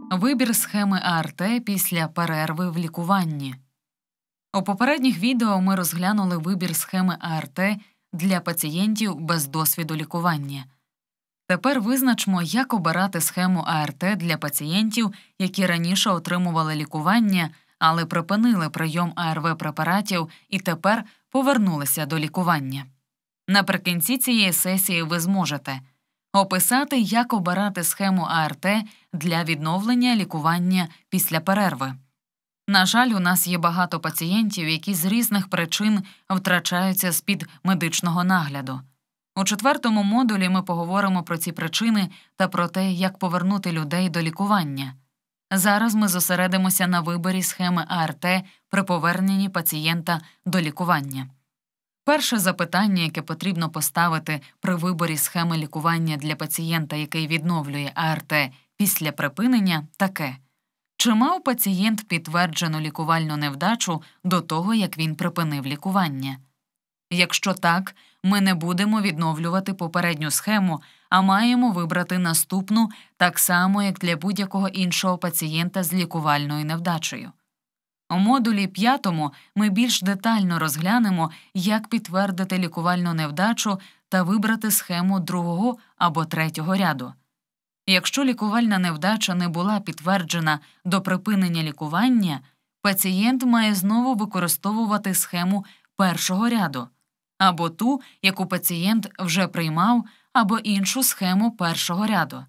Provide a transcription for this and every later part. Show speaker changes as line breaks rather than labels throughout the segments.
Вибір схеми АРТ після перерви в лікуванні. У попередніх відео ми розглянули вибір схеми АРТ для пацієнтів без досвіду лікування. Тепер визначмо, як обирати схему АРТ для пацієнтів, які раніше отримували лікування, але припинили прийом АРВ-препаратів і тепер повернулися до лікування. Наприкінці цієї сесії ви зможете описати, як обирати схему АРТ для відновлення лікування після перерви. На жаль, у нас є багато пацієнтів, які з різних причин втрачаються з-під медичного нагляду. У 4-му модулі ми поговоримо про ці причини та про те, як повернути людей до лікування. Зараз ми зосередимося на виборі схеми АРТ при поверненні пацієнта до лікування. Перше запитання, яке потрібно поставити при виборі схеми лікування для пацієнта, який відновлює АРТ після припинення, таке. Чи мав пацієнт підтверджену лікувальну невдачу до того, як він припинив лікування? Якщо так, ми не будемо відновлювати попередню схему, а маємо вибрати наступну, так само, як для будь-якого іншого пацієнта з лікувальною невдачею. У модулі 5 ми більш детально розглянемо, як підтвердити лікувальну невдачу та вибрати схему 2 або 3 ряду. Якщо лікувальна невдача не була підтверджена до припинення лікування, пацієнт має знову використовувати схему 1 ряду, або ту, яку пацієнт вже приймав, або іншу схему 1 ряду.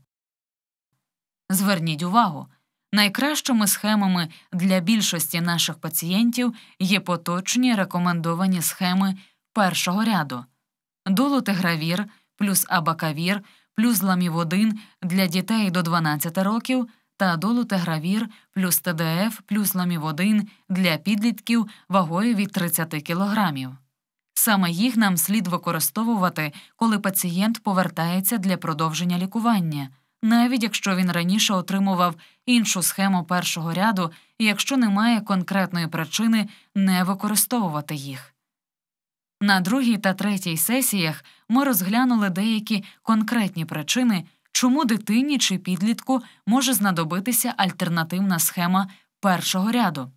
Зверніть увагу, найкращими схемами для більшості наших пацієнтів є поточні рекомендовані схеми 1 ряду – долутигравір плюс абакавір плюс ламіводин для дітей до 12 років та долутигравір плюс ТДФ плюс ламіводин для підлітків вагою від 30 кг. Саме їх нам слід використовувати, коли пацієнт повертається для продовження лікування, навіть якщо він раніше отримував іншу схему 1 ряду і якщо немає конкретної причини не використовувати їх. На 2 та 3 сесіях ми розглянули деякі конкретні причини, чому дитині чи підлітку може знадобитися альтернативна схема 1 ряду.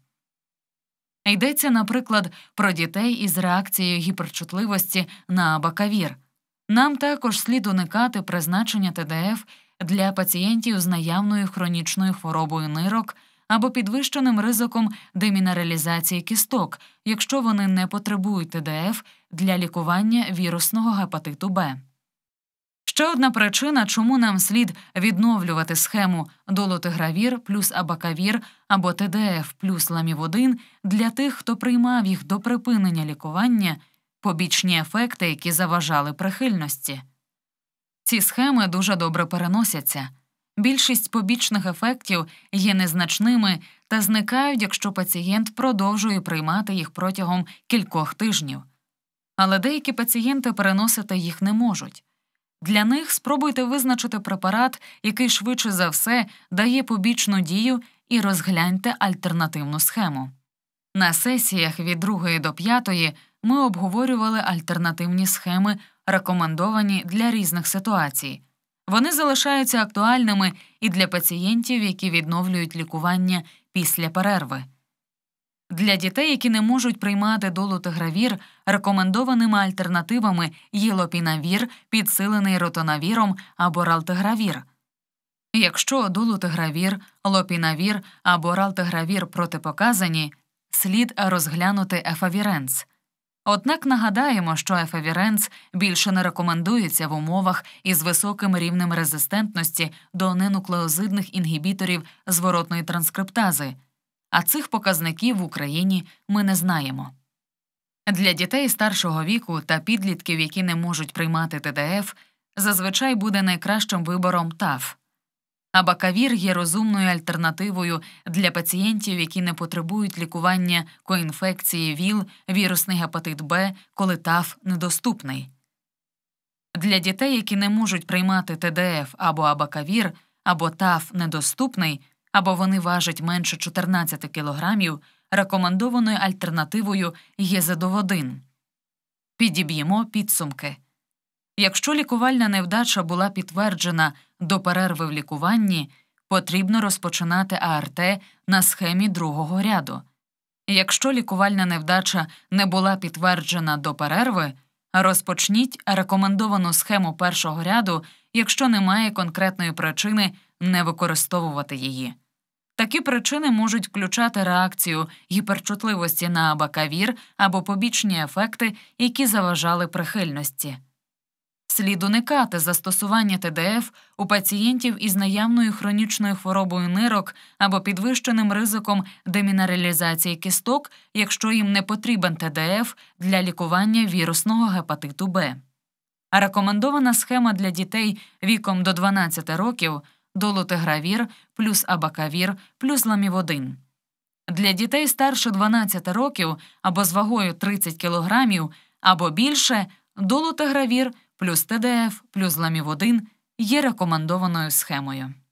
Йдеться, наприклад, про дітей із реакцією гіперчутливості на абакавір. Нам також слід уникати призначення ТДФ для пацієнтів з наявною хронічною хворобою нирок або підвищеним ризиком демінералізації кісток, якщо вони не потребують ТДФ для лікування вірусного гепатиту Б. Ще одна причина, чому нам слід відновлювати схему долутигравір плюс абакавір або ТДФ плюс ламіводин для тих, хто приймав їх до припинення лікування – побічні ефекти, які заважали прихильності. Ці схеми дуже добре переносяться. Більшість побічних ефектів є незначними та зникають, якщо пацієнт продовжує приймати їх протягом кількох тижнів. Але деякі пацієнти переносити їх не можуть. Для них спробуйте визначити препарат, який швидше за все дає побічну дію, і розгляньте альтернативну схему. На сесіях від 2 до 5 ми обговорювали альтернативні схеми, рекомендовані для різних ситуацій. Вони залишаються актуальними і для пацієнтів, які відновлюють лікування після перерви. Для дітей, які не можуть приймати долутигравір, рекомендованими альтернативами є лопінавір, підсилений ротонавіром або ралтигравір. Якщо долутигравір, лопінавір або ралтигравір протипоказані, слід розглянути ефавіренс. Однак нагадаємо, що ефавіренс більше не рекомендується в умовах із високим рівнем резистентності до ненуклеозидних інгібіторів зворотної транскриптази, а цих показників в Україні ми не знаємо. Для дітей старшого віку та підлітків, які не можуть приймати ТДФ, зазвичай буде найкращим вибором ТАФ. Абакавір є розумною альтернативою для пацієнтів, які не потребують лікування коінфекції ВІЛ, вірусний гепатит Б, коли ТАФ недоступний. Для дітей, які не можуть приймати ТДФ або абакавір, або ТАФ недоступний, або вони важать менше 14 кг, рекомендованою альтернативою є зедоводин. Підіб'ємо підсумки. Якщо лікувальна невдача була підтверджена до перерви в лікуванні, потрібно розпочинати АРТ на схемі другого ряду. Якщо лікувальна невдача не була підтверджена до перерви, розпочніть рекомендовану схему першого ряду, якщо немає конкретної причини не використовувати її. Такі причини можуть включати реакцію гіперчутливості на абакавір або побічні ефекти, які заважали прихильності. Слід уникати застосування ТДФ у пацієнтів із наявною хронічною хворобою нирок або підвищеним ризиком демінералізації кісток, якщо їм не потрібен ТДФ для лікування вірусного гепатиту Б. Рекомендована схема для дітей віком до 12 років – долутигравір плюс абакавір плюс ламіводин. Для дітей старше 12 років або з вагою 30 кг або більше долутигравір плюс ТДФ плюс ламіводин є рекомендованою схемою.